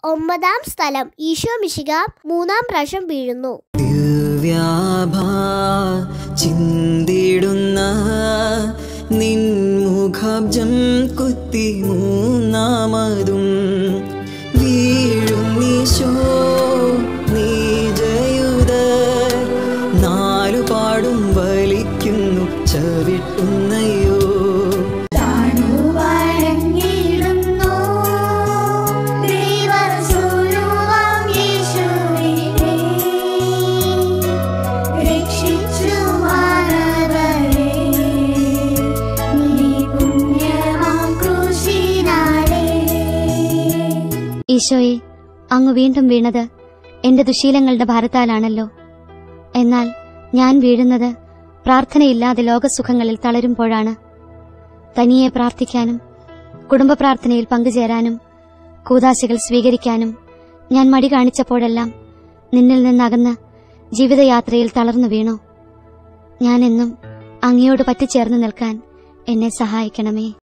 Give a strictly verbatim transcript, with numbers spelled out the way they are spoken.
ഒമ്പതാം സ്ഥലം ഈശോ മിശിഹ മൂന്നാം പ്രാവശ്യം വീഴുന്നു. ദിവ്യാഭാ ചിന്തിടുന്ന നിൻമുഖാബ്ജം കുത്തി മൂന്നാമതും വീഴും ഈശോ നീജയുധ നാലുപാടും വലിക്കുന്നു ചവിട്ടുന്നയോ. ഈശോയെ, അങ്ങ് വീണ്ടും വീണത് എന്റെ ദുശീലങ്ങളുടെ ഭാരത്താലാണല്ലോ. എന്നാൽ ഞാൻ വീഴുന്നത് പ്രാർത്ഥനയില്ലാതെ ലോകസുഖങ്ങളിൽ തളരുമ്പോഴാണ്. തനിയെ പ്രാർത്ഥിക്കാനും കുടുംബ പ്രാർത്ഥനയിൽ പങ്കുചേരാനും കൂദാശകൾ സ്വീകരിക്കാനും ഞാൻ മടി കാണിച്ചപ്പോഴെല്ലാം നിന്നിൽ നിന്നകന്ന് ജീവിതയാത്രയിൽ തളർന്നു വീണു. ഞാൻ എന്നും അങ്ങയോട് പറ്റിച്ചേർന്ന് നിൽക്കാൻ എന്നെ സഹായിക്കണമേ.